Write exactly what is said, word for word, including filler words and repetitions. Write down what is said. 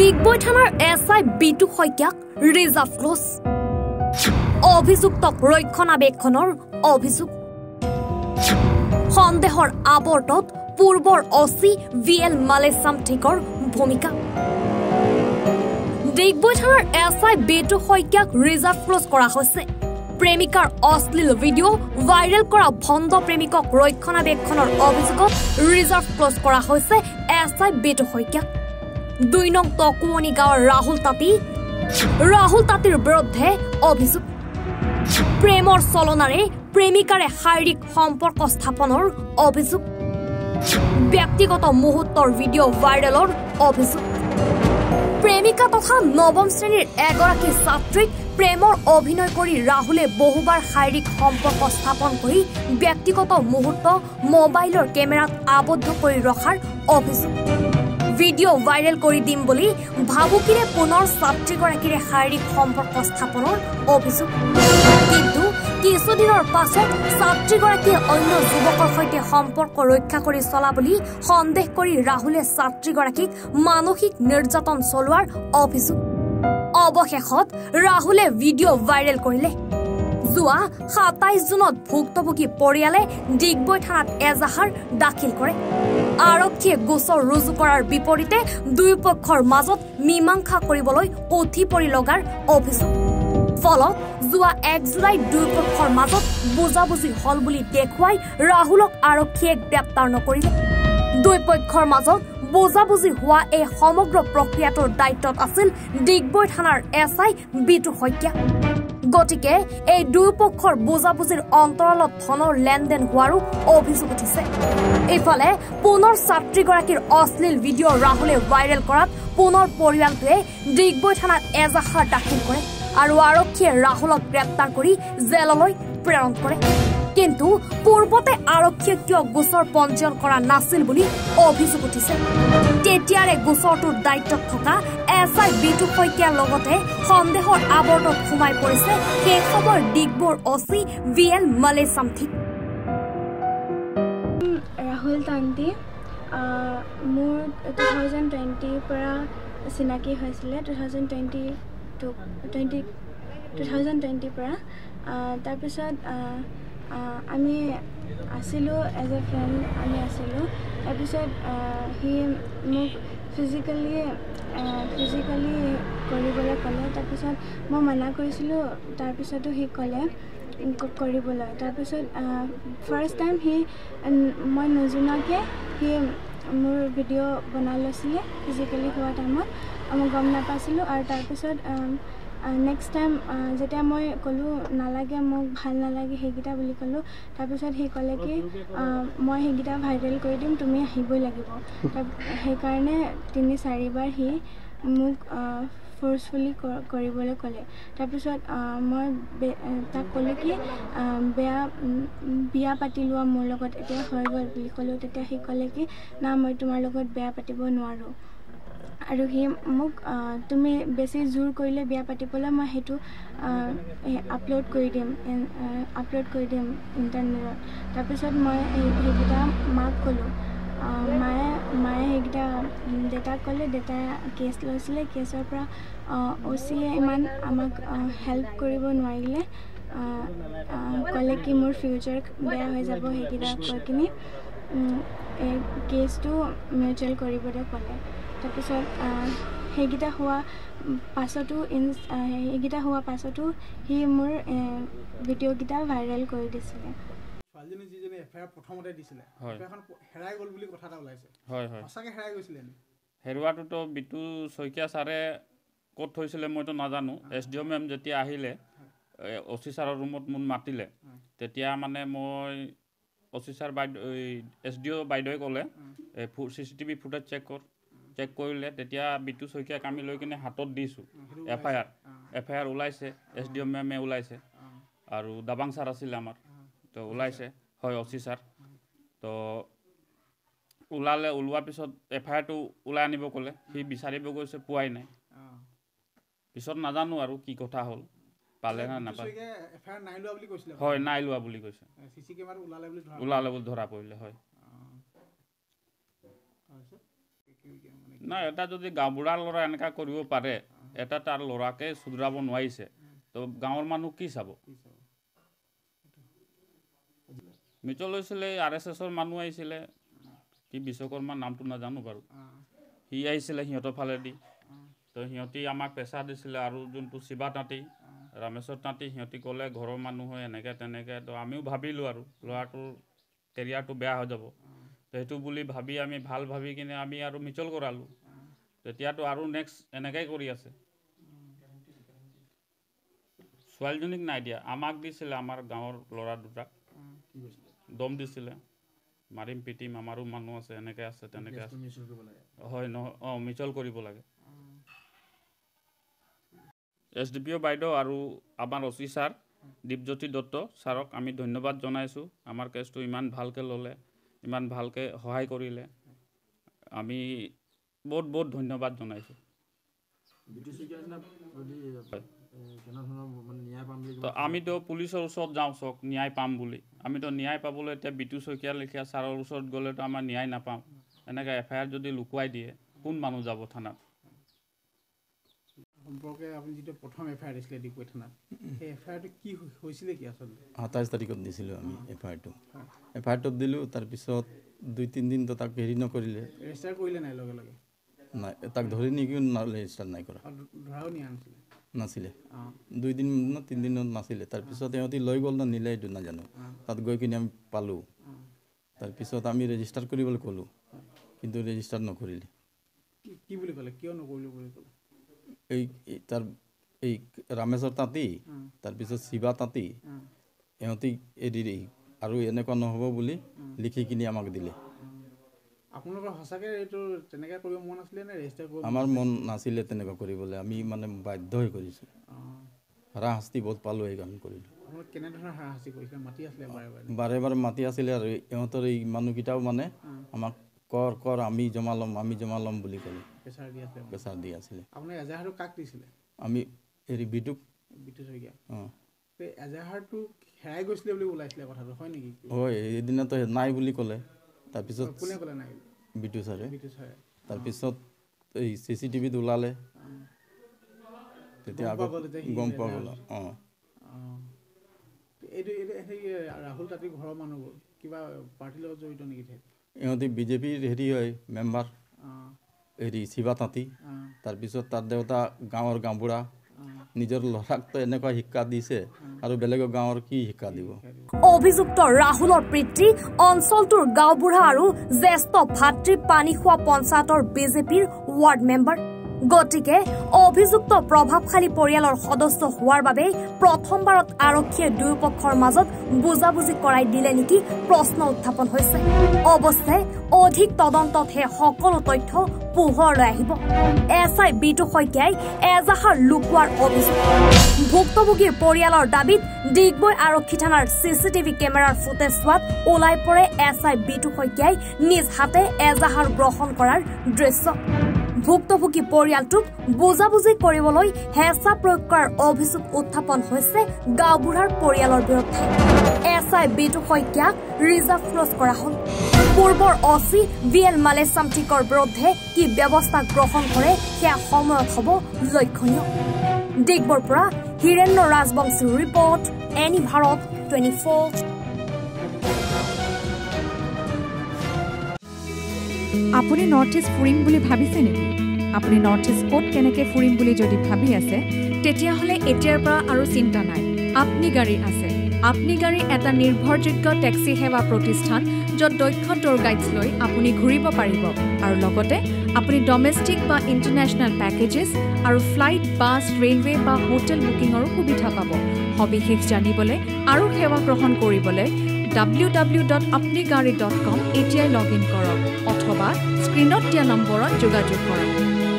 ডিগবৈ থানাৰ S I Bitu শইকীয়াক reserve close অভিযুক্তক ৰক্ষণাবেক্ষণৰ অভিযোগ সন্দেহৰ আৱৰ্তত পূৰ্বৰ অচি ভি এল মালেচামথিকৰ ভূমিকা ডিগবৈ থানাৰ এছ আই বিটু শইকীয়াক ৰিজাৰ্ভ ক্লজ কৰা হৈছে প্ৰেমিকাৰ অশ্লীল ভিডিঅ' ভাইৰেল কৰা ভণ্ড প্ৰেমিকক ৰক্ষণাবেক্ষণৰ অভিযোগত ৰিজাৰ্ভ ক্লজ কৰা হৈছে এছ আই বিটু শইকীয়াক দুই নং তকুৱনী গাঁৱৰ ৰাহুল তাঁতী ৰাহুল তাঁতীৰ বিৰুদ্ধে অভিযোগ প্ৰেমৰ চলনাৰে প্ৰেমিকাৰে শাৰীৰিক সম্পৰ্ক স্থাপনৰ অভিযোগ ব্যক্তিগত মুহূৰ্তৰ ভিডিঅ' ভাইৰেলৰ অভিযোগ প্ৰেমিকা তথা নৱম শ্ৰেণীৰ এগৰাকী ছাত্ৰীক প্ৰেমৰ অভিনয় কৰি ৰাহুলে বহুবাৰ শাৰীৰিক সম্পৰ্ক স্থাপন কৰি ব্যক্তিগত মুহূৰ্ত মোবাইলৰ কেমেৰাত আবদ্ধ কৰি ৰখাৰ অভিযোগ ভিডিঅ' ভাইৰেল কৰি দিম বুলি ভাবুকিৰে পুনৰ ছাত্ৰীগৰাকীৰে শাৰীৰিক সম্পৰ্ক স্থাপনৰ অভিযোগ কিন্তু কিছুদিনৰ পাছত ছাত্ৰীগৰাকীয়ে অন্য যুৱকৰ সৈতে সম্পৰ্ক ৰক্ষা কৰি চলা বুলি সন্দেহ কৰি ৰাহুলে ছাত্ৰীগৰাকীক মানসিক নিৰ্যাতন চলোৱাৰ অভিযোগ অৱশেষত ৰাহুলে ভিডিঅ' ভাইৰেল কৰিলে যোৱা সাতাইশ জুনত ভুক্তভোগী পৰিয়ালে ডিগবৈ থানাত এজাহাৰ দাখিল কৰে আৰক্ষীয়ে গোচৰ ৰুজু কৰাৰ বিপৰীতে দুই পক্ষৰ মাজত মীমাংসা কৰিবলৈ উঠি পৰি লগাৰ অভিযোগ ফলত যোৱা এক জুলাই দুই পক্ষৰ মাজত বুজাবুজি হল বুলি দেখুৱাই ৰাহুলক আৰক্ষীয়ে গ্ৰেপ্তাৰ নকৰিলে দুই পক্ষৰ মাজত বুজাবুজি হোৱা এই সমগ্ৰ প্ৰক্ৰিয়াটোৰ দায়িত্বত আছিল ডিগবৈ থানাৰ এছ আই বিটু শইকীয়া গতিকে এই দুই পক্ষৰ বুজাবুজিৰ অন্তৰালত ধনৰ লেনদেন হোৱাৰো অভিযোগ উঠিছে ইফালে পুনৰ ছাত্ৰীগৰাকীৰ অশ্লীল ভিডিঅ' ৰাহুলে ভাইৰেল কৰাত পুনৰ পৰিয়ালটোৱে ডিগবৈ থানাত এজাহাৰ দাখিল কৰে আৰু আৰক্ষীয়ে ৰাহুলক গ্ৰেপ্তাৰ কৰি জেললৈ প্ৰেৰণ কৰে কিন্তু পূৰ্বতে আৰক্ষীয়ে কিয় গোচৰ পঞ্জীয়ন কৰা নাছিল বুলি অভিযোগ উঠিছে তেতিয়াৰে গোচৰটোৰ দায়িত্বত থকা এছ আই বিটু শইকীয়াৰ লগতে সন্দেহৰ আৱৰ্তত সোমাই পৰিছে সেই সময়ৰ ডিগবৈৰ অচি ভি এল মালেচামথিক ৰাহুল তান্তি মোৰ টু থাউজেণ্ড টুৱেণ্টিৰ পৰা চিনাকি হৈছিলে two thousand twenty two twenty two thousand টুৱেণ্টিৰ পৰা তাৰপিছত আমি আছিলোঁ এজ এ ফ্ৰেণ্ড আমি আছিলোঁ তাৰপিছত সি মোক ফিজিকেলি ফিজিকেলি কৰিবলৈ ক'লে তাৰপিছত মই মানা কৰিছিলোঁ তাৰপিছতো সি ক'লে কৰিবলৈ তাৰপিছত ফাৰ্ষ্ট টাইম সি মই নজনাকৈ সি মোৰ ভিডিঅ' বনাই লৈছিলে ফিজিকেলি হোৱা টাইমত মই গম নাপাইছিলোঁ আৰু তাৰপিছত নেক্সট টাইম যেতিয়া মই ক'লোঁ নালাগে মোক ভাল নালাগে সেইকেইটা বুলি ক'লোঁ তাৰপিছত সি ক'লে কি মই সেইকেইটা ভাইৰেল কৰি দিম তুমি আহিবই লাগিব সেইকাৰণে তিনি চাৰিবাৰ সি মোক ফ'ৰ্চফুলি কৰিবলৈ ক'লে তাৰপিছত মই তাক ক'লোঁ কি বেয়া বিয়া পাতি লোৱা মোৰ লগত এতিয়া হৈ গ'ল বুলি ক'লোঁ তেতিয়া সি ক'লে কি না মই তোমাৰ লগত বেয়া পাতিব নোৱাৰোঁ আৰু সি মোক তুমি বেছি জোৰ কৰিলে বিয়া পাতিবলৈ মই সেইটো আপলোড কৰি দিম আপলোড কৰি দিম ইণ্টাৰনেটত তাৰপিছত মই সেইকেইটা মাক ক'লোঁ মায়ে মায়ে সেইকেইটা দেউতাক ক'লে দেউতাই কেছ লৈছিলে কেছৰ পৰা অ' চিয়ে ইমান আমাক হেল্প কৰিব নোৱাৰিলে ক'লে কি মোৰ ফিউচাৰ বেয়া হৈ যাব সেইকেইটা কৈ কিনি কেছটো মিউচুৱেল কৰিবলৈ ক'লে তাৰপিছত সেইকেইটা হোৱা পাছতো ইন সেইকেইটা হোৱা পাছতো সি মোৰ ভিডিঅ'কেইটা ভাইৰেল কৰি দিছিলে ছোৱালীজনী যিজনী এফআইআৰ প্ৰথমতে দিছিলে এফআইআৰখন হেৰাই গ'ল বুলি কথা এটা ওলাইছে হয় হয় সঁচাকৈ হেৰাই গৈছিলে নি হেৰুৱাটোতো বিটু শইকীয়া ছাৰে ক'ত থৈছিলে মইতো নাজানো এছ ডি অ' মেম যেতিয়া আহিলে অচি ছাৰৰ ৰুমত মোক মাতিলে তেতিয়া মানে মই অচি ছাৰ বাইদেউ এছ ডি অ' বাইদেৱে ক'লে C C TV footage check কৰ চেক কৰিলে তেতিয়া বিটু শইকীয়াক আমি লৈ কিনে হাতত দিছোঁ F I R F I R ওলাইছে এছ ডি অ' মেমে ওলাইছে আৰু দাবাং ছাৰ আছিলে আমাৰ তো ওলাইছে হয় অচি ছাৰ তো ওলালে ওলোৱাৰ পিছত এফ আই আৰটো ওলাই আনিব ক'লে সি বিচাৰিব গৈছে পোৱাই নাই পিছত নাজানো আৰু কি কথা হ'ল পালে না নাপালে হয় নাই লোৱা বুলি কৈছে ওলালে বুলি ধৰা পৰিলে হয় না এটা যদি গাঁওবুঢ়াৰ ল'ৰা এনেকা কৰিব পাৰে এটা তাৰ ল'ৰাকে শুধৰাব নোৱাৰিছে তো গাঁৱৰ মানুহ কি চাব মিটল লৈছিলে আৰ এছ এছৰ মানুহ আহিছিলে কি বিশ্বকৰ্মাৰ নামটো নাজানো বাৰু সি আহিছিলে সিহঁতৰ ফালেদি তো সিহঁতি আমাক পেচা দিছিলে আৰু যোনটো শিৱা তাঁতী ৰামেশ্বৰ তাঁতী সিহঁতি ক'লে ঘৰৰ মানুহ হয় এনেকৈ তেনেকৈ তো আমিও ভাবিলোঁ আৰু ল'ৰাটোৰ কেৰিয়াৰটো বেয়া হৈ যাব তো সেইটো বুলি ভাবি আমি ভাল ভাবি কিনে আমি আৰু মিটল কৰালোঁ তেতিয়াতো আৰু নেক্সট এনেকৈ কৰি আছে ছোৱালীজনীক নাই দিয়া আমাক দিছিলে আমাৰ গাঁৱৰ ল'ৰা দুটাক দম দিছিলে মাৰিম পিটিম আমাৰো মানুহ আছে এনেকৈ আছে তেনেকৈ আছে হয় নহয় অঁ মিটল কৰিব লাগে এছ ডি পি অ' বাইদেউ আৰু আমাৰ অচি ছাৰ দীপজ্যোতি দত্ত ছাৰক আমি ধন্যবাদ জনাইছোঁ আমাৰ কেছটো ইমান ভালকৈ ল'লে ইমান ভালকৈ সহায় কৰিলে আমি বহুত বহুত ধন্যবাদ জনাইছোঁ তো আমিতো পুলিচৰ ওচৰত যাওঁ চক ন্যায় পাম বুলি আমিতো ন্যায় পাবলৈ এতিয়া বিটু শইকীয়া লেখীয়া ছাৰৰ ওচৰত গ'লেতো আমাৰ ন্যায় নাপাওঁ এনেকৈ এফ আই আৰ যদি লুকুৱাই দিয়ে কোন মানুহ যাব থানাত সম্পৰ্কে আপুনি যিটো প্ৰথম এফ আই আৰ দিছিলে ডিগবৈ থানাত সেই এফ আই আৰটো কি হৈছিলে কি আচলতে সাতাইছ তাৰিখত দিছিলোঁ আমি এফ আই আৰটো এফ আই আৰটো দিলোঁ তাৰপিছত দুই তিনিদিনতো তাক হেৰি নকৰিলে ৰেজিষ্টাৰ কৰিলে নাই লগে লগে নাই তাক ধৰি নিকি ৰেজিষ্টাৰ নাই কৰা ধৰাও নিয়া নাছিলে নাছিলে দুইদিন ন তিনিদিনত নাছিলে তাৰপিছত সিহঁতি লৈ গ'ল ন নিলে এইটো নাজানো তাত গৈ কিনে আমি পালোঁ তাৰপিছত আমি ৰেজিষ্টাৰ কৰিবলৈ ক'লোঁ কিন্তু ৰেজিষ্টাৰ নকৰিলে কি বুলি ক'লে কিয় নকৰিলোঁ বুলি ক'লে এই তাৰ এই ৰামেশ্বৰ তাঁতী তাৰপিছত শিৱা তাঁতী ইহঁতি এৰি আৰু এনেকুৱা নহ'ব বুলি লিখি কিনি আমাক দিলে আপোনালোকৰ সঁচাকৈ এইটো তেনেকৈ কৰিব মন আছিলে নে ৰেজিষ্টাৰ কৰিব আমাৰ মন নাছিলে তেনেকুৱা কৰিবলৈ আমি মানে বাধ্য হৈ কৰিছোঁ হাৰাশাস্তি বহুত পালোঁ এইকাৰণে কৰিলোঁ কেনেধৰণৰ হাৰাশাস্তি কৰিছিলে মাতি আছিলে বাৰে বাৰে বাৰে বাৰে মাতি আছিলে আৰু ইহঁতৰ এই মানুহকেইটাও মানে আমাক কৰ কৰ আমি জমা ল'ম আমি জমা ল'ম বুলি ক'লে প্ৰেছাৰ দি আছিলে প্ৰেছাৰ দি আছিলে আপুনি এজাহাৰটো কাক দিছিলে আমি হেৰি বিটুক বিটু শইকীয়া অঁ এজাহাৰটো হেৰাই গৈছিলে বুলি ওলাইছিলে কথাটো হয় নেকি হয় এইদিনাতো নাই বুলি ক'লে তাৰপিছত কোনে ক'লে নাই বিটু ছাৰে বিটু ছাৰে তাৰপিছত এই চি চি টিভিত ওলালে তেতিয়া আকৌ গম পোৱা গ'ল অঁ এইটো সেই ৰাহুল তাঁতীৰ ঘৰৰ মানুহবোৰ কিবা পাৰ্টিৰ লগত জড়িত নেকি ইহঁতি বিজেপিৰ হেৰি হয় মেম্বাৰ হেৰি শিৱা তাঁতী তাৰপিছত তাৰ দেউতা গাঁৱৰ গাঁওবুঢ়া নিজৰ ল'ৰাকতো এনেকুৱা শিক্ষা দিছে আৰু বেলেগৰ গাঁৱৰ কি শিক্ষা দিব অভিযুক্ত ৰাহুলৰ পিতৃ অঞ্চলটোৰ গাঁওবুঢ়া আৰু জ্যেষ্ঠ ভাতৃ পানীখোৱা পঞ্চায়তৰ বিজেপিৰ ৱাৰ্ড মেম্বাৰ গতিকে অভিযুক্ত প্ৰভাৱশালী পৰিয়ালৰ সদস্য হোৱাৰ বাবে প্ৰথমবাৰত আৰক্ষীয়ে দুয়োপক্ষৰ মাজত বুজাবুজি কৰাই দিলে নেকি প্ৰশ্ন উত্থাপন হৈছে অৱশ্যে অধিক তদন্ততহে সকলো তথ্য পোহৰলৈ আহিব এছ আই বিটু শইকীয়াই এজাহাৰ লুকুৱাৰ অভিযোগ ভুক্তভোগীৰ পৰিয়ালৰ দাবীত ডিগবৈ আৰক্ষী থানাৰ চি চি টিভি কেমেৰাৰ ফুটেজ চোৱাত ওলাই পৰে এছ আই বিটু শইকীয়াই নিজ হাতে এজাহাৰ গ্ৰহণ কৰাৰ দৃশ্য ভুক্তভোগী পৰিয়ালটোক বুজাবুজি কৰিবলৈ হেঁচা প্ৰয়োগ কৰাৰ অভিযোগ উত্থাপন হৈছে গাঁওবুঢ়াৰ পৰিয়ালৰ বিৰুদ্ধে এছ আই বিটু শইকীয়াক ৰিজাৰ্ভ ক্লজ কৰা হ'ল পূৰ্বৰ অচি বি এল মালেচামটিকৰ বিৰুদ্ধে কি ব্যৱস্থা গ্ৰহণ কৰে সেয়া সময়ত হ'ব লক্ষণীয় ডিগবৈৰ পৰা হীৰেন্দ্ৰ ৰাজবংশীৰ ৰিপৰ্ট এনি ভাৰত টুৱেণ্টি ফ'ৰ আপুনি নৰ্থ ইষ্ট ফুৰিম বুলি ভাবিছে নেকি আপুনি নৰ্থ ইষ্ট ক'ত কেনেকৈ ফুৰিম বুলি যদি ভাবি আছে তেতিয়াহ'লে এতিয়াৰ পৰা আৰু চিন্তা নাই আপনি গাড়ী আছে আপনি গাড়ী এটা নিৰ্ভৰযোগ্য টেক্সি সেৱা প্ৰতিষ্ঠান য'ত দক্ষ টুৰ গাইডছ লৈ আপুনি ঘূৰিব পাৰিব আৰু লগতে আপুনি ডমেষ্টিক বা ইণ্টাৰনেশ্যনেল পেকেজেছ আৰু ফ্লাইট বাছ ৰেলৱে বা হোটেল বুকিঙৰো সুবিধা পাব সবিশেষ জানিবলৈ আৰু সেৱা গ্ৰহণ কৰিবলৈ ডাব্লিউ ডাব্লিউ ডট আপনি গাড়ী ডট কম এতিয়াই লগ ইন কৰক অথবা স্ক্ৰীণত দিয়া নম্বৰত যোগাযোগ কৰক